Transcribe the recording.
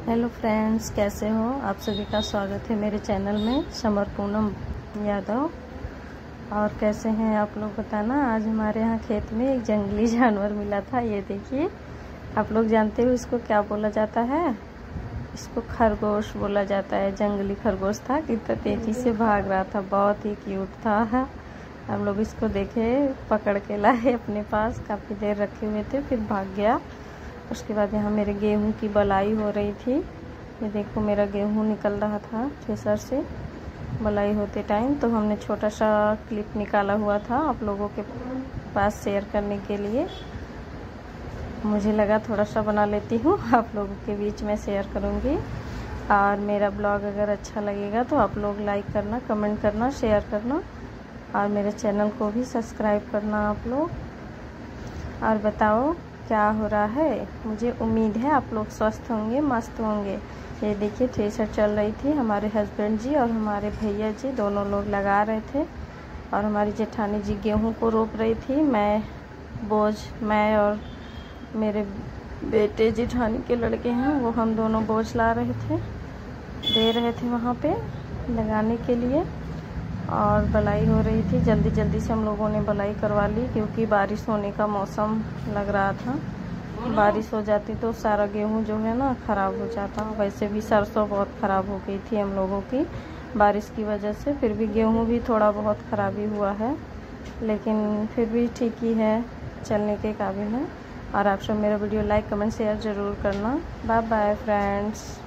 Hello friends, कैसे हो आप सभी का स्वागत है मेरे चैनल में समर पूनम यादव। और कैसे हैं आप लोग बताना। आज हमारे यहाँ खेत में एक जंगली जानवर मिला था। ये देखिए, आप लोग जानते हो इसको क्या बोला जाता है? इसको खरगोश बोला जाता है। जंगली खरगोश था, कितना तेज़ी से भाग रहा था, बहुत ही क्यूट था। हम लोग इसको देखे, पकड़ के लाए अपने पास, काफ़ी देर रखे हुए थे, फिर भाग गया। उसके बाद यहाँ मेरे गेहूं की बलाई हो रही थी। ये देखो, मेरा गेहूं निकल रहा था थ्रेसर से बलाई होते टाइम। तो हमने छोटा सा क्लिप निकाला हुआ था आप लोगों के पास शेयर करने के लिए। मुझे लगा थोड़ा सा बना लेती हूँ, आप लोगों के बीच में शेयर करूँगी। और मेरा ब्लॉग अगर अच्छा लगेगा तो आप लोग लाइक करना, कमेंट करना, शेयर करना, और मेरे चैनल को भी सब्सक्राइब करना आप लोग। और बताओ क्या हो रहा है। मुझे उम्मीद है आप लोग स्वस्थ होंगे, मस्त होंगे। ये देखिए, थ्रेसर चल रही थी। हमारे हस्बैंड जी और हमारे भैया जी दोनों लोग लगा रहे थे, और हमारी जेठानी जी गेहूं को रोप रही थी। मैं और मेरे बेटे जेठानी के लड़के हैं, वो हम दोनों बोझ ला रहे थे, दे रहे थे वहाँ पे लगाने के लिए। और बलाई हो रही थी। जल्दी जल्दी से हम लोगों ने बलाई करवा ली, क्योंकि बारिश होने का मौसम लग रहा था। बारिश हो जाती तो सारा गेहूं जो है ना ख़राब हो जाता। वैसे भी सरसों बहुत ख़राब हो गई थी हम लोगों की बारिश की वजह से। फिर भी गेहूं भी थोड़ा बहुत ख़राबी हुआ है, लेकिन फिर भी ठीक ही है, चलने के काबिल है। और आप सब मेरा वीडियो लाइक, कमेंट, शेयर ज़रूर करना। Bye bye friends.